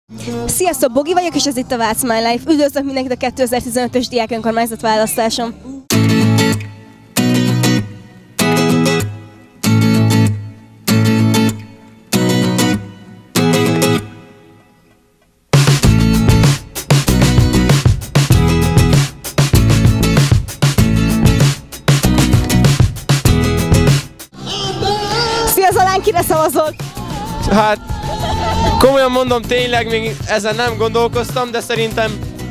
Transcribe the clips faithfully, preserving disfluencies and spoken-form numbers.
Sziasztok, Bogi vagyok, és ez itt a Vác My Life. Üdvözlök mindenkit a kétezer-tizenötös diák önkormányzat választáson. Szia Zalán, kire szavazol? Hát, komolyan mondom, tényleg még ezen nem gondolkoztam, de szerintem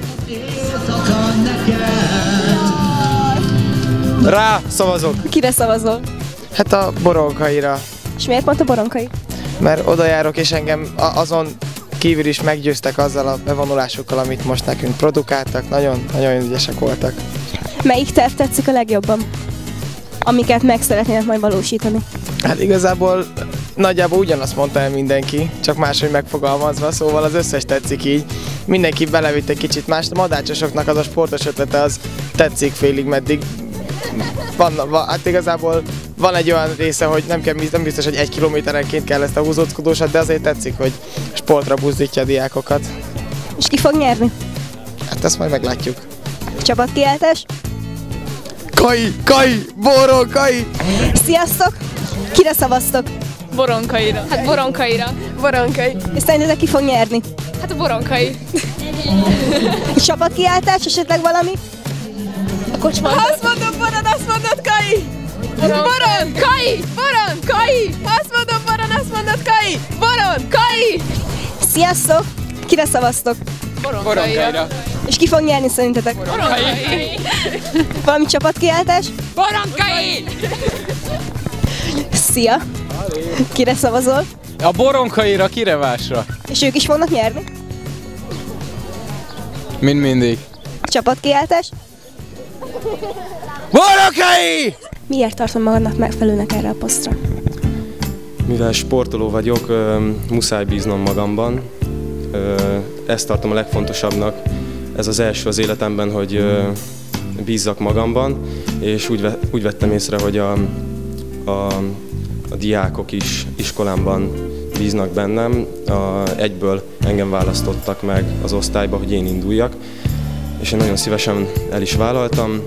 rá szavazok. Kire szavazol? Hát a Boronkaira, És miért pont a Boronkai? mert oda járok, és engem azon kívül is meggyőztek azzal a bevonulásokkal, amit most nekünk produkáltak. Nagyon, nagyon ügyesek voltak. Melyik terv tetszik a legjobban? Amiket meg szeretnének majd valósítani. Hát igazából nagyjából ugyanazt mondta el mindenki, csak máshogy megfogalmazva, szóval az összes tetszik így. Mindenki belevitt egy kicsit más. A madácsosoknak az a sportos ötlete az tetszik félig meddig. Van, van, hát igazából van egy olyan része, hogy nem, kell, nem biztos, hogy egy kilométerenként kell ezt a húzóckodósat, de azért tetszik, hogy sportra buzdítja a diákokat. És ki fog nyerni? Hát ezt majd meglátjuk. Csapatkiáltás? Kai! Kai! Boronkai! Sziasztok! Kire szavaztok? Boronkaira. Hát Boronkaira. Boronkai. És szerintetek ki fog nyerni? Hát a Boronkai. Csapatkiáltás, esetleg valami? A kocsma. Azt mondom, Boron, azt mondod, Kai! Boron, Kai! Boron, Kai! Azt mondom, Boron, azt mondod, Kai! Boron, Kai! Sziasztok! Kire szavaztok? Boronkaira. És ki fog nyerni szerintetek? Boronkai. Valami csapatkiáltás? Boronkai! Szia! Kire szavazol? A Boronkaira, kirevásra. És ők is fognak nyerni? Mind mindig. Csapatkiáltás? Boronkai! Miért tartom magadnak megfelelőnek erre a posztra? Mivel sportoló vagyok, muszáj bíznom magamban. Ezt tartom a legfontosabbnak. Ez az első az életemben, hogy bízzak magamban, és úgy, úgy vettem észre, hogy a, a, a diákok is iskolámban bíznak bennem. A, egyből engem választottak meg az osztályba, hogy én induljak, és én nagyon szívesen el is vállaltam,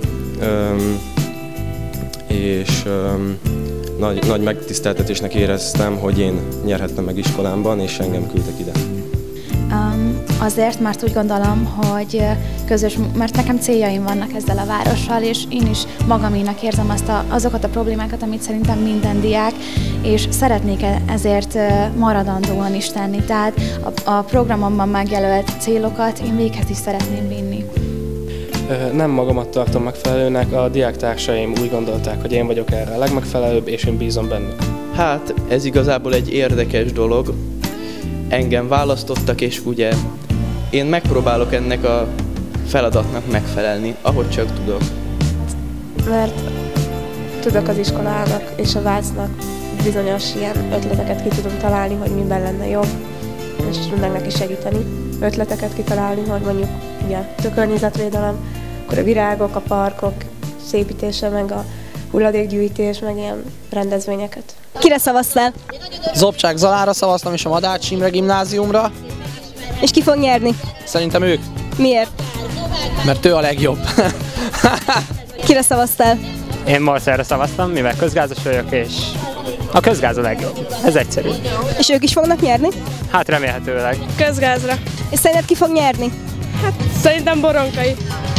és nagy, nagy megtiszteltetésnek éreztem, hogy én nyerhettem meg iskolámban, és engem küldtek ide. Um, azért, mert úgy gondolom, hogy közös, mert nekem céljaim vannak ezzel a várossal, és én is magaménak érzem azt a, azokat a problémákat, amit szerintem minden diák, és szeretnék ezért maradandóan is tenni. Tehát a, a programomban megjelölt célokat én véghez is szeretném vinni. Nem magamat tartom megfelelőnek, a diáktársaim úgy gondolták, hogy én vagyok erre a legmegfelelőbb, és én bízom bennük. Hát, ez igazából egy érdekes dolog. Engem választottak, és ugye én megpróbálok ennek a feladatnak megfelelni, ahogy csak tudok. Mert tudok az iskolának és a Vácnak bizonyos ilyen ötleteket ki tudunk találni, hogy miben lenne jobb, és tudnánk neki segíteni. Ötleteket kitalálni, hogy mondjuk ugye a környezetvédelem, akkor a virágok, a parkok szépítése, meg a hulladékgyűjtés, meg ilyen rendezvényeket. Kire szavaztál? Zobcsák Zalára szavaztam, és a Madács Imre gimnáziumra. És ki fog nyerni? Szerintem ők. Miért? Mert ő a legjobb. Kire szavaztál? Én Marcelre szavaztam, mivel közgázos vagyok, és a közgáz a legjobb. Ez egyszerű. És ők is fognak nyerni? Hát remélhetőleg. Közgázra. És szerinted ki fog nyerni? Hát szerintem Boronkai.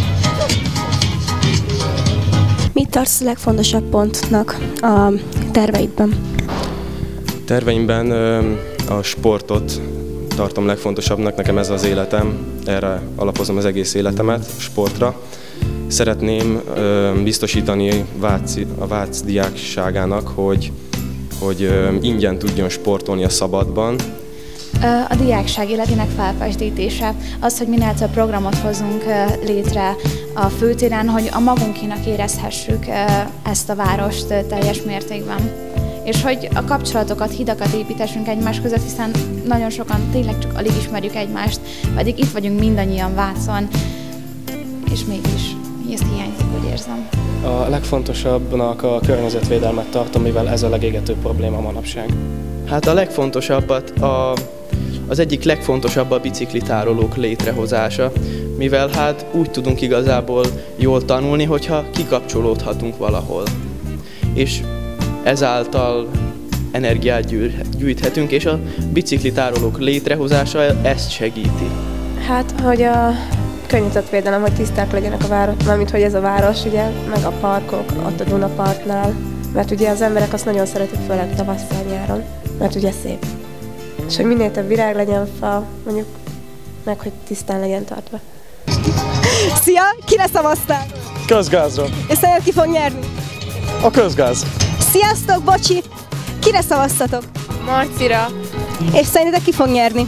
Mit tartsz a legfontosabb pontnak a terveidben? Terveimben a sportot tartom legfontosabbnak, nekem ez az életem, erre alapozom az egész életemet, sportra. Szeretném biztosítani a Vác diákságának, hogy, hogy ingyen tudjon sportolni a szabadban. A diákság életének felfesdítése, az, hogy minél több programot hozunk létre a főtéren, hogy a magunkénak érezhessük ezt a várost teljes mértékben. És hogy a kapcsolatokat, hidakat építessünk egymás között, hiszen nagyon sokan tényleg csak alig ismerjük egymást, pedig itt vagyunk mindannyian Vácon, és mégis ezt hiányzik, hogy érzem. A legfontosabbnak a környezetvédelmet tartom, mivel ez a legégetőbb probléma manapság. Hát a legfontosabbat a az egyik legfontosabb a biciklitárolók létrehozása, mivel hát úgy tudunk igazából jól tanulni, hogyha kikapcsolódhatunk valahol. És ezáltal energiát gyűjthetünk, és a biciklitárolók létrehozása ezt segíti. Hát, hogy a környezetvédelem, hogy tiszták legyenek a város, mármint hogy ez a város, ugye, meg a parkok, ott a Dunapartnál, mert ugye az emberek azt nagyon szeretik, főleg tavasszal, nyáron, mert ugye szép. És hogy minél több virág legyen, fa, mondjuk, meg hogy tisztán legyen tartva. Szia! Kire szavaztál? Közgázra. És szerinted ki fog nyerni? A közgáz. Sziasztok, bocsi! Kire szavaztatok? Marcira. És szerintetek ki fog nyerni?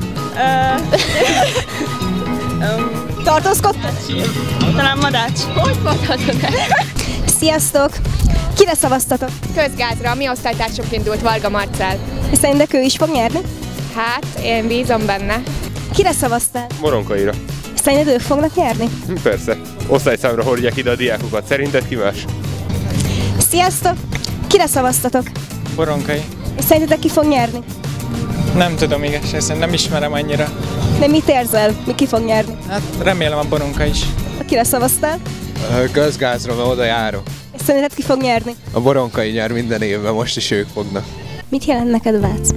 Tartózkodtok? Talán Madács. Hogy mondhatok el? Sziasztok! Kire szavaztatok? Közgázra, a mi osztálytársunk indult, Varga Marcell. És szerinted ő is fog nyerni? Hát, én bízom benne. Kire szavaztál? Boronkaira. És szerinted ők fognak nyerni? Persze. Osztályszámra hordják ide a diákokat. Szerinted ki más? Sziasztok! Kire szavaztatok? Boronkai. És szerintetek ki fog nyerni? Nem tudom igazság, nem ismerem annyira. De mit érzel? Mi ki fog nyerni? Hát remélem a Boronka is. Kire szavaztál? Közgázra, mert oda járok. És szerinted ki fog nyerni? A Boronkai nyer minden évben, most is ők fognak. Mit jelent neked Vác?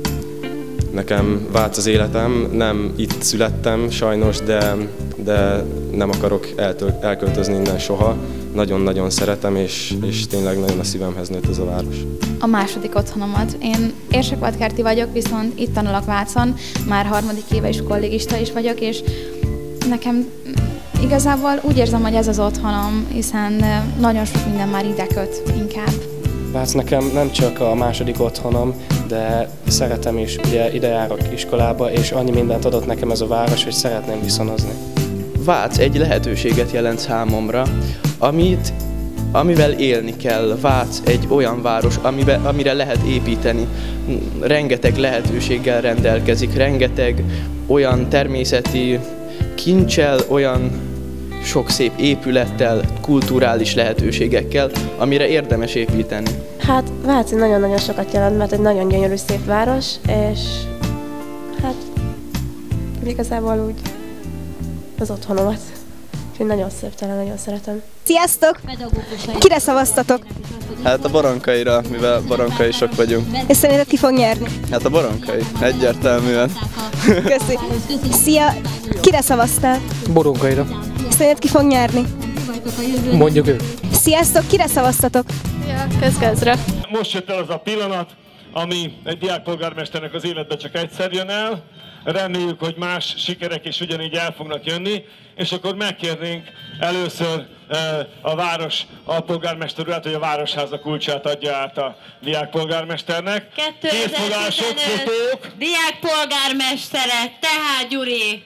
Nekem Vác az életem, nem itt születtem sajnos, de, de nem akarok eltől, elköltözni innen soha. Nagyon-nagyon szeretem, és, és tényleg nagyon a szívemhez nőtt ez a város. A második otthonomat. Én Érsekvadkerti vagyok, viszont itt tanulok Vácon, már harmadik éve is kollégista is vagyok, és nekem igazából úgy érzem, hogy ez az otthonom, hiszen nagyon sok minden már ide köt inkább. Vác nekem nem csak a második otthonom, de szeretem is, ugye ide járok iskolába, és annyi mindent adott nekem ez a város, hogy szeretném viszonozni. Vác egy lehetőséget jelent számomra, amit, amivel élni kell. Vác egy olyan város, amibe, amire lehet építeni. Rengeteg lehetőséggel rendelkezik, rengeteg olyan természeti kincsel, olyan sok szép épülettel, kulturális lehetőségekkel, amire érdemes építeni. Hát Váci nagyon-nagyon sokat jelent, mert egy nagyon gyönyörű szép város, és hát igazából úgy az otthonomat. Úgyhogy nagyon szép, tényleg nagyon szeretem. Sziasztok! Kire szavaztatok? Hát a Boronkaira, mivel boronkaisak vagyunk. És szerinted ki fog nyerni? Hát a Boronkai, egyértelműen. Köszi. Szia! Kire szavaztál? Boronkaira. És szerinted ki fog nyerni? Mondjuk ő. Sziasztok! Kire szavaztatok? Ja, Közgázra. Most jött el az a pillanat, ami egy diákpolgármesternek az életbe csak egyszer jön el. Reméljük, hogy más sikerek is ugyanígy el fognak jönni, és akkor megkérnénk először a város alpolgármester urat, hogy a városháza kulcsát adja át a diákpolgármesternek. kétezer-tizenöt diákpolgármestere, tehát Gyuri.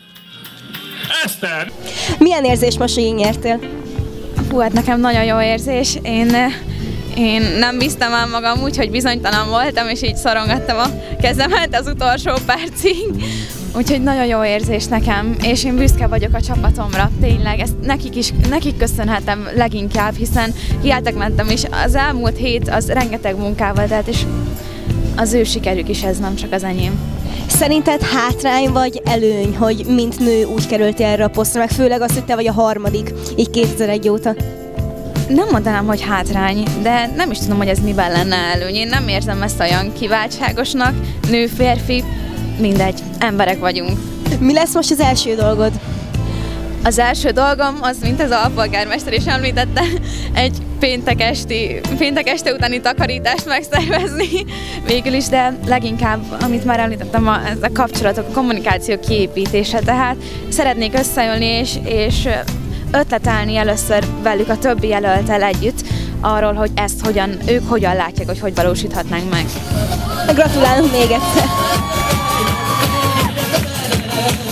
Eszter! Milyen érzés most, hogy így nyertél? Hú, hát nekem nagyon jó érzés. Én, én nem bíztam el magam úgy, hogy bizonytalan voltam, és így szorongattam a kezemet az utolsó percig. Úgyhogy nagyon jó érzés nekem, és én büszke vagyok a csapatomra, tényleg, ezt nekik is, nekik köszönhetem leginkább, hiszen hiátek mentem, és az elmúlt hét az rengeteg munkával telt, és az ő sikerük is ez, nem csak az enyém. Szerinted hátrány vagy előny, hogy mint nő úgy kerültél erre a posztra, meg főleg az, hogy te vagy a harmadik, így kétezer-egy óta? Nem mondanám, hogy hátrány, de nem is tudom, hogy ez miben lenne előny. Én nem érzem ezt olyan kiváltságosnak, nő, férfi, mindegy, emberek vagyunk. Mi lesz most az első dolgod? Az első dolgom az, mint az alpolgármester is említette, egy péntek, esti, péntek este utáni takarítást megszervezni végül is, de leginkább, amit már említettem, a, ez a kapcsolatok, a kommunikáció kiépítése, tehát szeretnék összeülni és, és ötletelni először velük a többi jelölttel együtt arról, hogy ezt hogyan, ők hogyan látják, hogy hogy valósíthatnánk meg. Gratulálunk még egyszer!